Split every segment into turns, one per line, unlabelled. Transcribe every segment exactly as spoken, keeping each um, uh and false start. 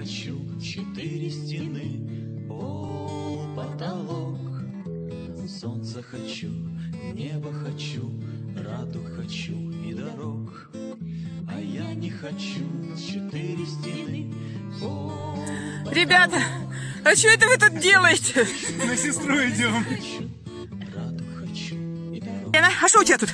хочу четыре стены, пол, потолок. Солнце хочу, небо хочу, радуг хочу и дорог. А я не хочу четыре стены, пол, потолок.
Ребята, а что это вы тут делаете?
На сестру идем.
Радуг хочу и дорог.
Лена, а что у тебя тут?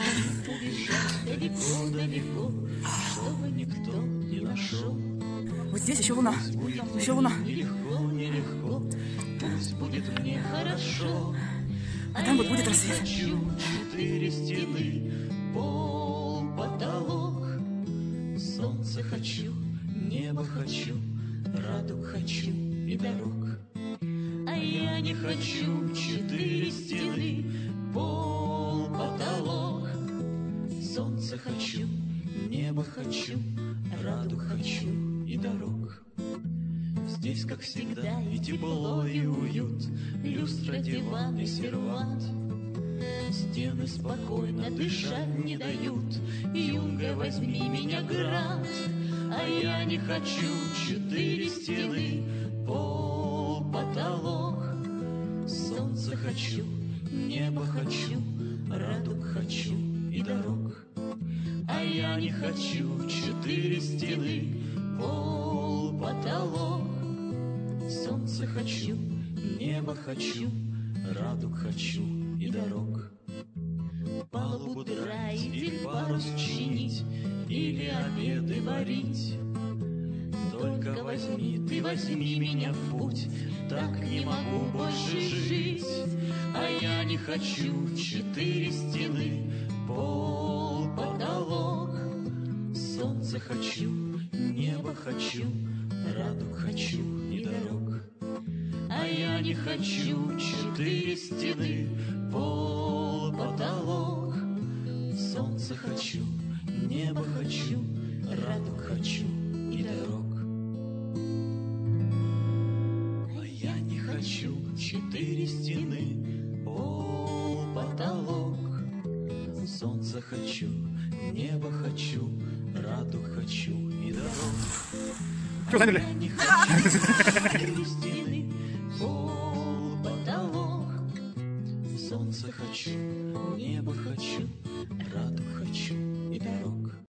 Далеко, далеко, чтобы никто не нашел.
Вот здесь еще луна. Еще луна.
Нелегко, нелегко, пусть будет мне хорошо.
А там вот будет рассвет.
Хочу четыре стены, пол, потолок. Солнце хочу, небо хочу, радуг хочу и дорог. А я не хочу четыре стены, пол, потолок. Солнце хочу, небо хочу, радуг хочу и дорог. Здесь, как всегда, и тепло, и уют, люстра, диван и сервант. Стены спокойно дышать не дают, Юнга, возьми меня, грант. А я не хочу четыре стены, пол, потолок. Солнце хочу, небо хочу, радуг хочу и дорог. А я не хочу четыре стены, пол, потолок. Солнце хочу, небо хочу, радуг хочу и дорог. Палубу драить или парус чинить, или обеды варить. Только возьми, ты возьми меня в путь, так не могу больше жить. А я не хочу четыре стены, пол, потолок. Солнце хочу, небо хочу, радуг хочу и дорог. А я не хочу четыре стены, пол, потолок. Солнце хочу, небо хочу, радуг хочу и дорог. А я не хочу четыре стены, пол, потолок. Солнце хочу, небо хочу, радуг хочу и дорог.
Что заняли?
Я не хочу четыре стены, пол, потолок. Солнце хочу, небо хочу, радуг хочу и дорог.